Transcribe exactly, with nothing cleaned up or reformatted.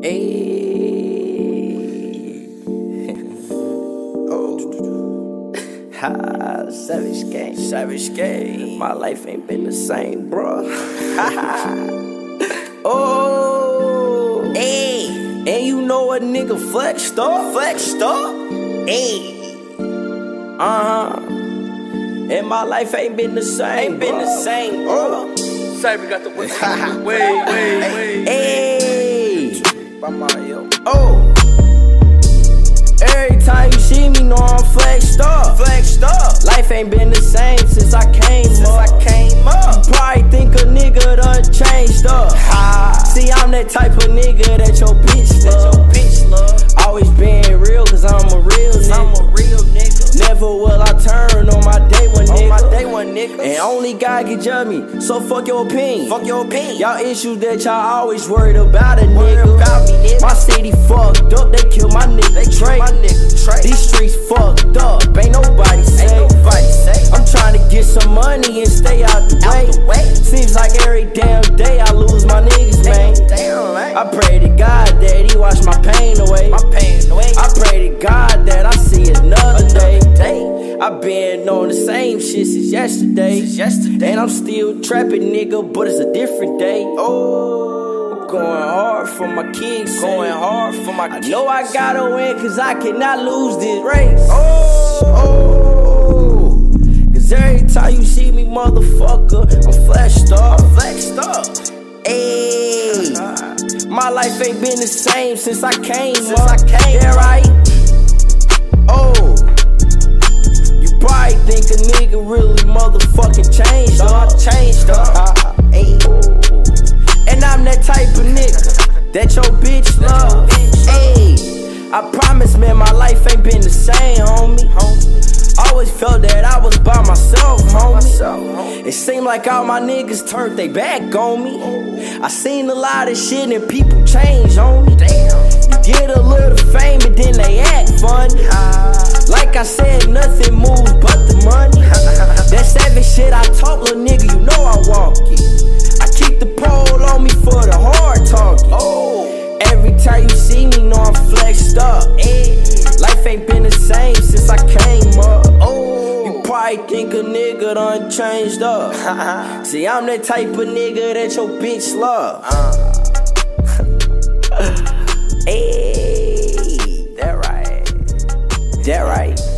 Ayy. Oh. Ha, savage game, savage game. My life ain't been the same, bruh. Oh, ayy. And you know a nigga flexed up, flexed up. Ayy. Uh-huh. And my life ain't been the same, ain't been the same, bro. Cyber got the way, way, way, way. Ayy. Oh. Every time you see me, know I'm flexed up, flexed up. Life ain't been the same since I came since up. I came up. You probably think a nigga done changed up. Ha. See, I'm that type of nigga that your bitch love. That your bitch love. Always being real, cause I'm a real nigga. I'm a real nigga. Never will I turn on my day one nigga. On my day one nigga. And only God can judge me, so fuck your opinion. Fuck your opinion. Y'all issues that y'all always worried about a nigga. About me, nigga. My city fucked up, they kill my nigga. They kill my nigga. Trey. These streets fucked up, ain't nobody safe. Ain't nobody safe. I'm trying to get some money and stay out the, out way. the way. Seems like every damn day I lose my niggas, man. Damn, man. I pray to God that he wash my pain away. My pain away. I pray to God that I see another day. day. I've been on the same shit since yesterday. Since yesterday. And I'm still trapping, nigga, but it's a different day. Oh, I'm going hard for my kids. Going hard for my kids. I know I gotta win, cause I cannot lose this race. Oh, oh. Cause every time you see me, motherfucker, I'm flexed up. I'm flexed up. Ayy. My life ain't been the same since I came since up. I came yeah, right? Oh. You probably think a nigga really motherfucking changed up. Changed up. Ayy. And I'm that type of nigga that your bitch love. Ayy. I promise, man, my life ain't been the same, homie. Always felt that I was by myself, homie. It seemed like all my niggas turned they back on me. I seen a lot of shit and people change on me. You get a little fame and then they act funny. Like I said, nothing moves but the money. That savage shit I talk, little nigga, you know I walk it. I keep the pole on me for the hard talking. Oh. Every time you see me, know I'm flexed up. Life ain't been the same since I came up. Oh, you probably think a nigga done changed up. See, I'm that type of nigga that your bitch love. Uh. Hey, that right. That right.